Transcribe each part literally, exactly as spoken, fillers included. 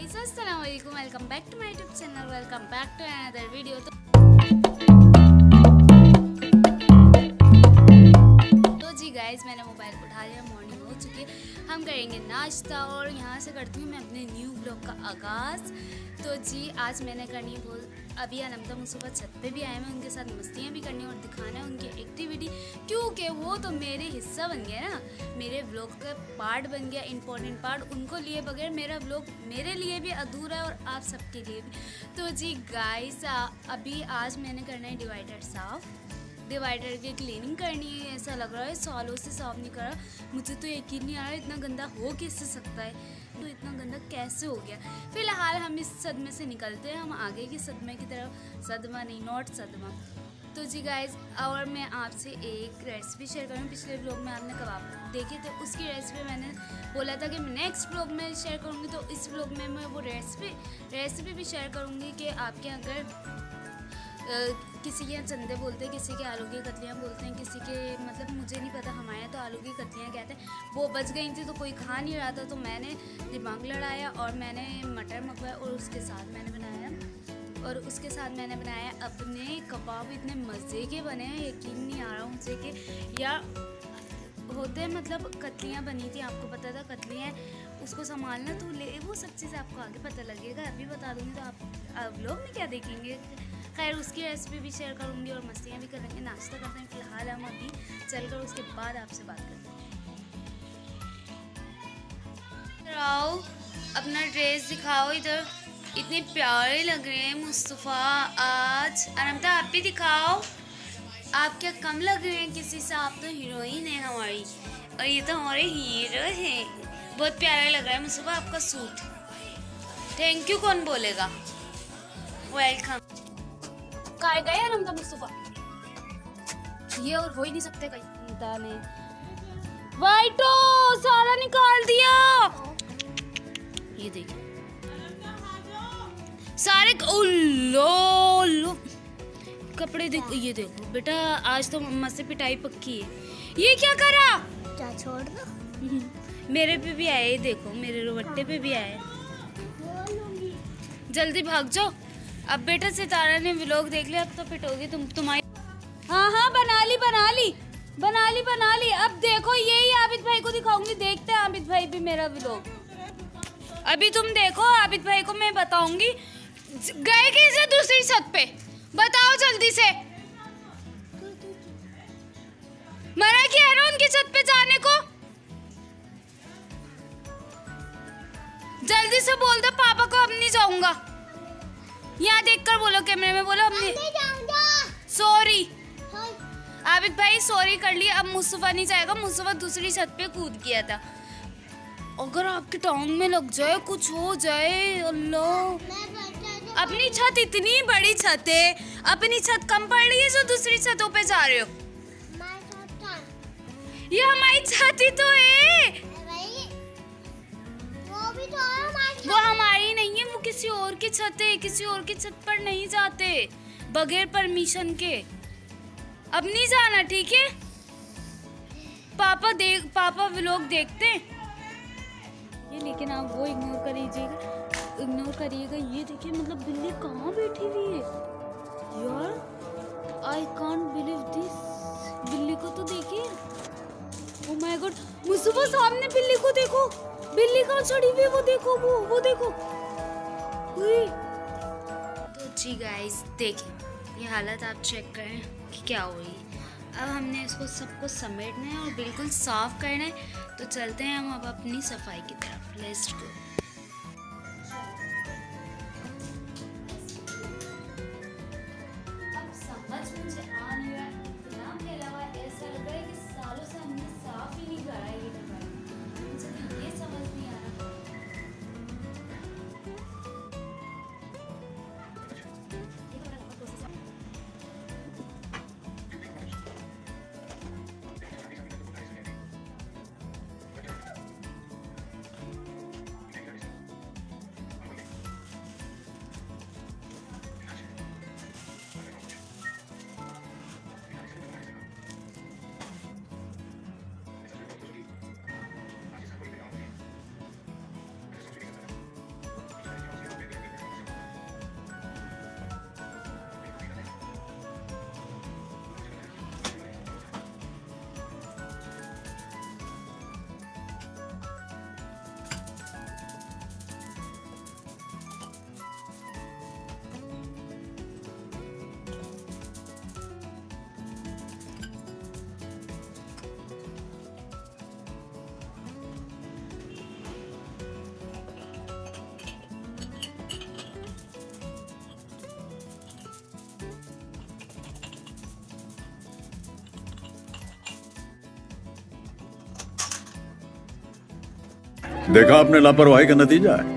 Guys, अस्सलाम वालेकुम। Welcome back to my YouTube channel. Welcome back to another video. तो जी गाइस, मैंने मोबाइल उठा लिया, मॉर्निंग हो चुकी है, हम करेंगे नाश्ता और यहाँ से करती हूँ मैं अपने न्यू ब्लॉग का आगाज़। तो जी आज मैंने करनी है बोल अभी अनमता मुसफ़ा छत पे भी आए, मैं उनके साथ मस्तियाँ भी करनी और दिखाना है उनकी एक्टिविटी, क्योंकि वो तो मेरे हिस्सा बन गया ना, मेरे व्लॉग का पार्ट बन गया, इम्पोर्टेंट पार्ट। उनको लिए बगैर मेरा व्लॉग मेरे लिए भी अधूरा है और आप सबके लिए भी। तो जी गाइस, अभी आज मैंने करना है डिवाइडर साफ़, डिवाइडर की क्लीनिंग करनी है। ऐसा लग रहा है सालों से साफ नहीं करा, मुझे तो यकीन नहीं आ रहा इतना गंदा हो कैसे सकता है, तो इतना गंदा कैसे हो गया। फिलहाल हम इस सदमे से निकलते हैं, हम आगे की सदमे की तरफ, सदमा नहीं नॉट सदमा। तो जी गाइस, और मैं आपसे एक रेसिपी शेयर करूँ। पिछले ब्लॉग में आपने कबाब देखे थे, उसकी रेसिपी मैंने बोला था कि मैं नेक्स्ट ब्लॉग में शेयर करूँगी, तो इस ब्लॉग में मैं वो रेसिपी रेसिपी भी शेयर करूँगी कि आपके अगर Uh, किसी के यहाँ चंदे बोलते हैं, किसी के आलू की कतलियाँ बोलते हैं, किसी के मतलब मुझे नहीं पता, हमारे यहाँ तो आलू की कतलियाँ कहते हैं। वो बच गई थी तो कोई खा नहीं रहा था, तो मैंने दिमाग लड़ाया और मैंने मटर मंगवाया और उसके साथ मैंने बनाया और उसके साथ मैंने बनाया अपने कबाब। इतने मज़े के बने हैं, यकीन नहीं आ रहा मुझे कि या होते हैं मतलब कतलियाँ बनी थी, आपको पता था कतलियाँ उसको संभालना, तो ले वो सब चीज़ आपको आगे पता लगेगा। अभी बता दूँगी तो आप आप लोग में क्या देखेंगे। खैर उसकी रेसिपी भी शेयर करूँगी और मस्तियाँ भी करेंगे, नाश्ता करते हैं। फिलहाल हम अभी चलकर उसके बाद आपसे बात करते हैं। आओ अपना ड्रेस दिखाओ, इधर इतने प्यारे लग रहे हैं मुस्तफ़ा आज। अनमता आप भी दिखाओ, आप क्या कम लग रहे हैं किसी से, आप तो हीरोइन है हमारी और ये तो हमारे हीरो हैं। बहुत प्यारा लग रहा है मुस्तफ़ा आपका सूट। थैंक यू कौन बोलेगा, वेलकम। काय गए अनमता मुस्तफ़ा, ये और हो ही नहीं सकते कहीं ने वाइटो सारा निकाल दिया। ये देखिए सारे लो लो कपड़े देखो, ये देखो बेटा आज तो मम्मा से पिटाई पक्की है। ये क्या करा, क्या छोड़ दो। मेरे पे भी आए, देखो मेरे रोबट्टे पे भी आए, जल्दी भाग जाओ। अब बेटा सितारा ने व्लॉग देख लिया, अब तो पिटोगी तुम तुम्हारी। हाँ हाँ बना ली बना ली बना ली बना ली। अब देखो यही आबिद भाई को दिखाऊंगी, देखते हैं आबिद भाई भी मेरा व्लॉग। अभी तुम देखो, आबिद भाई को मैं बताऊंगी। गए कैसे दूसरी छत पे, बताओ जल्दी से। मना किया है ना उनकी छत पे जाने को, जल्दी से बोल दो पापा को अब नहीं जाऊंगा। यहाँ देखकर बोलो, कैमरे में बोलो अपने सॉरी। आबिद भाई सॉरी कर लिया, अब मुस्तफ़ा नहीं जाएगा, मुस्तफ़ा दूसरी छत पे कूद गया था। अगर आपकी टांग में लग जाए, कुछ हो जाए, अल्लाह। अपनी छत इतनी बड़ी छत है, अपनी छत कम पड़ रही है जो दूसरी छतों पे जा रहे हो। ये हमारी छत ही तो है, वो हमारी नहीं है, वो किसी और की छत है। किसी और की छत पर नहीं जाते बगैर परमिशन के। अब नहीं जाना, ठीक है। पापा देख पापा व्लॉग देखते ये, लेकिन आप वो इग्नोर करिएगा इग्नोर करिएगा। ये देखिए मतलब बिल्ली कहाँ बैठी हुई है यार, आई कांट बिलीव दिस। बिल्ली को तो देखिए, ओह माय गॉड मुस्तफ़ा सामने बिल्ली को देखो, बिल्ली कहाँ चढ़ी हुई, वो देखो वो वो देखो। तो जी गाइस देखिए, ये हालत आप चेक करें कि क्या हो रही है। अब हमने इसको सबको समेटना है और बिल्कुल साफ करना है, तो चलते हैं हम अब अपनी सफाई की तरफ। Let's go. अब समझ मुझे आ नहीं रहा, नाम के अलावा ऐसा लग रहा है कि सालों से हमने साफ ही नहीं करा है ये डब्बा, मुझे तो ये समझ नहीं आ रहा। देखा आपने लापरवाही का नतीजा है।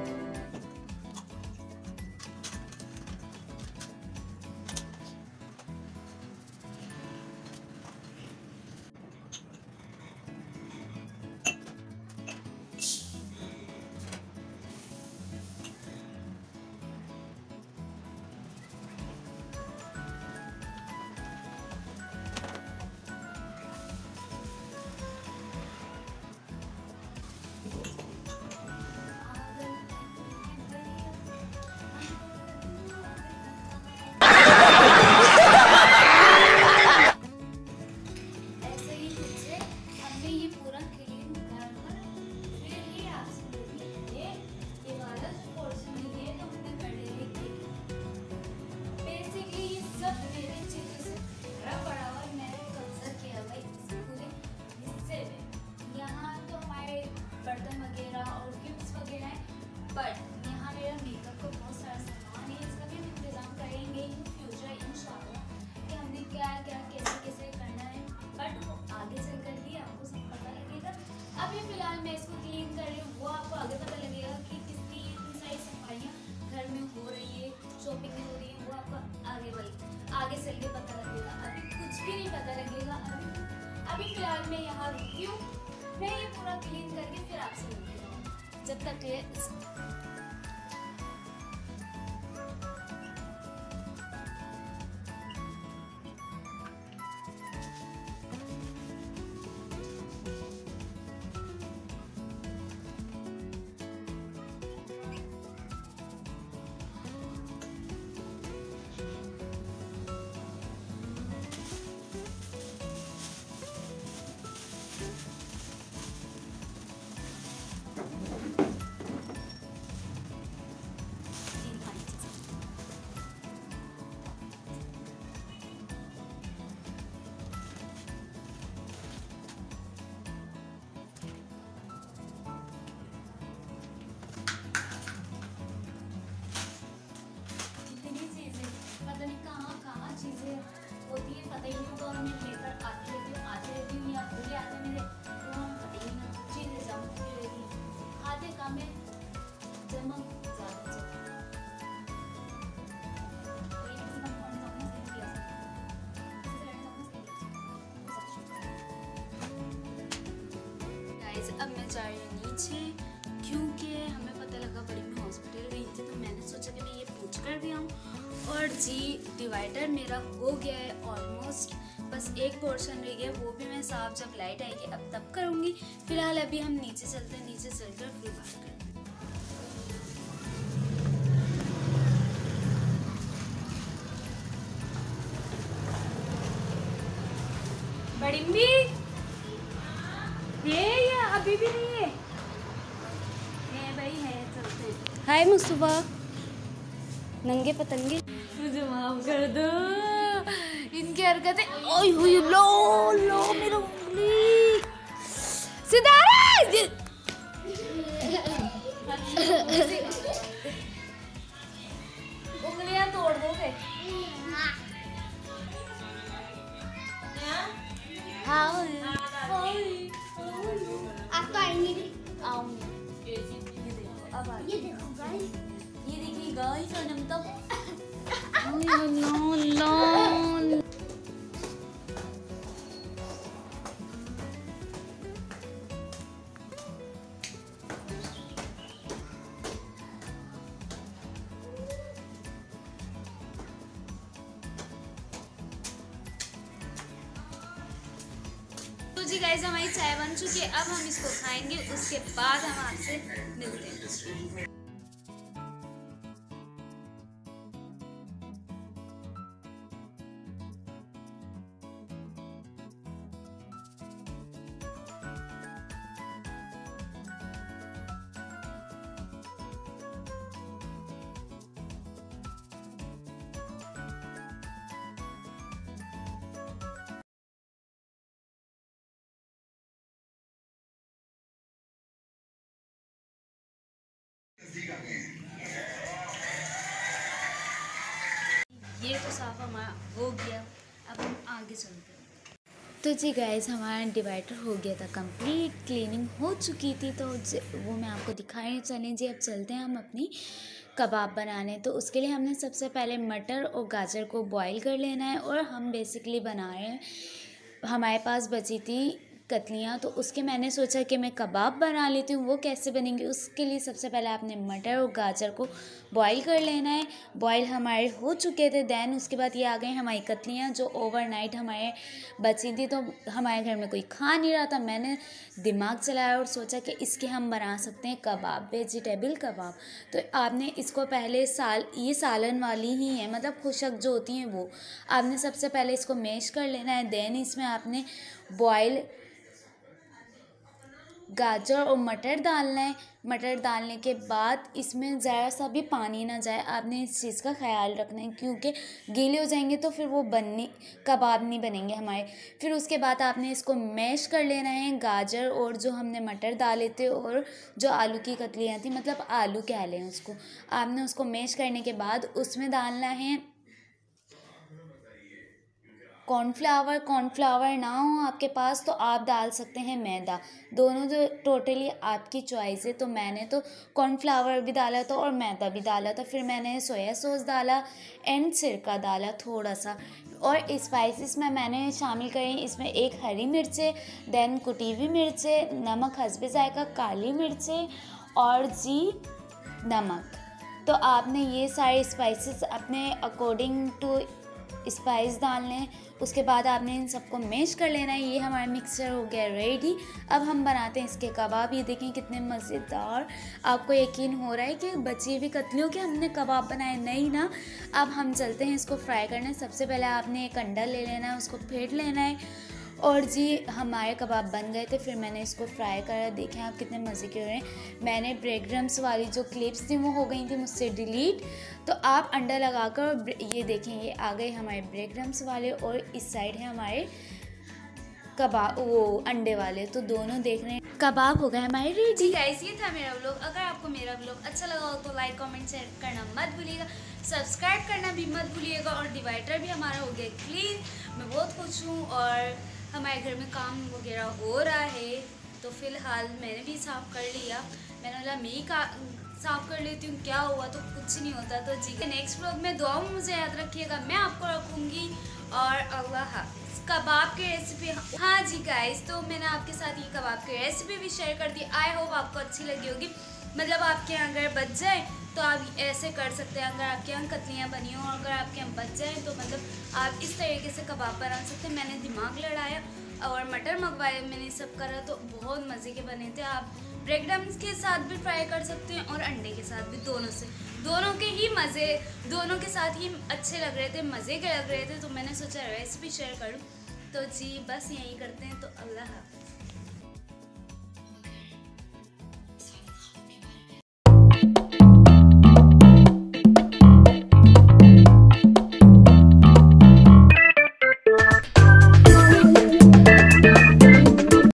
बट यहाँ मेरा मेकअप का बहुत सारा सामान है, इसका भी हम इंतजाम करेंगे इन फ्यूचर इंशाल्लाह कि हमने क्या क्या कैसे कैसे करना है, बट वो आगे चल कर भी आपको सब पता लगेगा। अभी फिलहाल मैं इसको क्लीन कर रही हूँ, वो आपको आगे पता लगेगा कि कितनी इतनी सारी सफाइयाँ घर में हो रही है, शॉपिंग में हो रही है, वो आपको आगे बढ़ आगे चल के पता लगेगा। अभी कुछ भी नहीं पता लगेगा। अभी अभी फिलहाल मैं यहाँ रुकी हूँ, मैं ये पूरा क्लीन करके फिर आपसे मिलती हूँ। जब तक ये चीज़ें होती है पता ही नहीं होगा, और मैं लेकर आती रहती हूँ आती रहती हूँ या भूल आते मेरे, तो हम पता ही नहीं चीज़ें जमती रहती हैं। आधे काम में जमा ज़्यादा गाइस अब मैं जा रही हूँ नीचे, क्योंकि हमें पता लगा बड़ी मैं हॉस्पिटल गई थी, तो मैंने सोचा कि मैं ये पूछ कर भी आऊँ। और जी डिवाइडर मेरा हो गया है ऑलमोस्ट, बस एक पोर्शन रह गया, वो भी मैं साफ जब लाइट आएगी अब तब करूँगी। फिलहाल अभी हम नीचे चलते हैं, नीचे चलकर फिर बात करते हैं। बड़िम्बी ये या अभी भी नहीं है? ये भाई है, चलते हैं। हाय मुस्तफा, नंगे पतंगे, मुझे माफ कर दो इनकी हरकतें। ओए हुई लो लो मेरा उंगली सितारा, उंगलियां तोड़ दोगे। हाँ आप तो आएंगे भी, आऊंगी। ये देखो अब आ, ये देखो गाइस, ये देखिए गाइस, और हम तो नो नो तो जी गाइस हमारी चाय बन चुकी है, अब हम इसको खाएंगे, उसके बाद हम आपसे मिलते हैं। ये तो साफ हमारा हो गया, अब हम आगे चलते हैं। तो जी गाइस, हमारा डिवाइडर हो गया था कंप्लीट, क्लीनिंग हो चुकी थी, तो वो मैं आपको दिखाने चलें जी। अब चलते हैं हम अपनी कबाब बनाने। तो उसके लिए हमने सबसे पहले मटर और गाजर को बॉईल कर लेना है। और हम बेसिकली बना रहे हैं, हमारे पास बची थी कतलियाँ, तो उसके मैंने सोचा कि मैं कबाब बना लेती हूँ। वो कैसे बनेंगे, उसके लिए सबसे पहले आपने मटर और गाजर को बॉईल कर लेना है। बॉईल हमारे हो चुके थे, दैन उसके बाद ये आ गई हमारी कतलियाँ जो ओवरनाइट हमारे बची थी। तो हमारे घर में कोई खा नहीं रहा था, मैंने दिमाग चलाया और सोचा कि इसके हम बना सकते हैं कबाब, वेजिटेबल कबाब। तो आपने इसको पहले साल ये सालन वाली ही है, मतलब खुशक जो होती हैं वो, आपने सबसे पहले इसको मैश कर लेना है। दैन इसमें आपने बॉयल गाजर और मटर डालना है। मटर डालने के बाद इसमें ज़रा सा भी पानी ना जाए, आपने इस चीज़ का ख्याल रखना है, क्योंकि गीले हो जाएंगे तो फिर वो बनने कबाब नहीं बनेंगे हमारे। फिर उसके बाद आपने इसको मैश कर लेना है, गाजर और जो हमने मटर डाले थे और जो आलू की कतलियाँ थी, मतलब आलू कह लें उसको, आपने उसको मैश करने के बाद उसमें डालना है कॉर्नफ्लावर। कॉर्नफ्लावर ना हो आपके पास तो आप डाल सकते हैं मैदा, दोनों जो टोटली आपकी चॉइस है। तो मैंने तो कॉर्नफ्लावर भी डाला था और मैदा भी डाला था। फिर मैंने सोया सॉस डाला एंड सिरका डाला थोड़ा सा। और स्पाइसेस में मैंने शामिल करें इसमें एक हरी मिर्चें, देन कुटी हुई मिर्चें, नमक हस्बे जायका, काली मिर्चें और जी नमक। तो आपने ये सारे स्पाइसेस अपने अकॉर्डिंग टू स्पाइस डालने हैं। उसके बाद आपने इन सबको मैश कर लेना है। ये हमारा मिक्सचर हो गया रेडी। अब हम बनाते हैं इसके कबाब। ये देखें कितने मज़ेदार, आपको यकीन हो रहा है कि बची हुई कतलियों के हमने कबाब बनाए, नहीं ना। अब हम चलते हैं इसको फ्राई करने। सबसे पहले आपने एक अंडा ले लेना है, उसको फेंट लेना है। और जी हमारे कबाब बन गए थे, फिर मैंने इसको फ्राई करा। देखें आप कितने मज़े के हो रहे हैं। मैंने ब्रेड क्रम्स वाली जो क्लिप्स थी वो हो गई थी मुझसे डिलीट, तो आप अंडा लगाकर ये देखें ये आ गए हमारे ब्रेड क्रम्स वाले और इस साइड है हमारे कबाब वो अंडे वाले। तो दोनों देख रहे हैं कबाब हो गए हमारे रेडी। गाइस, ये था मेरा व्लॉग। अगर आपको मेरा व्लॉग अच्छा लगा हो तो लाइक कमेंट शेयर करना मत भूलिएगा, सब्सक्राइब करना भी मत भूलिएगा। और डिवाइडर भी हमारा हो गया क्लीन, मैं बहुत खुश हूँ। और हमारे घर में काम वगैरह हो रहा है, तो फ़िलहाल मैंने भी साफ़ कर लिया। मैंने बोला मैं ही का साफ़ कर लेती हूँ, क्या हुआ, तो कुछ नहीं होता। तो जी नेक्स्ट व्लॉग में दुआ में मुझे याद रखिएगा, मैं आपको रखूँगी। और अल्लाह हाफ़िज़। कबाब की रेसिपी, हाँ जी गाइस, तो मैंने आपके साथ ये कबाब की रेसिपी भी शेयर कर दी। आई होप आपको अच्छी लगी होगी। मतलब आपके यहाँ अगर बच जाए तो आप ऐसे कर सकते हैं। अगर आपके यहाँ कतलियाँ बनी हो और अगर आपके यहाँ बच जाए तो मतलब आप इस तरीके से कबाब बना सकते हैं। मैंने दिमाग लड़ाया और मटर मंगवाया, मैंने सब करा तो बहुत मज़े के बने थे। आप ब्रेड क्रम्स के साथ भी फ्राई कर सकते हैं और अंडे के साथ भी, दोनों से दोनों के ही मज़े, दोनों के साथ ही अच्छे लग रहे थे, मज़े के लग रहे थे। तो मैंने सोचा रेसिपी शेयर करूँ। तो जी बस यही करते हैं, तो अल्लाह हाफ़िज़।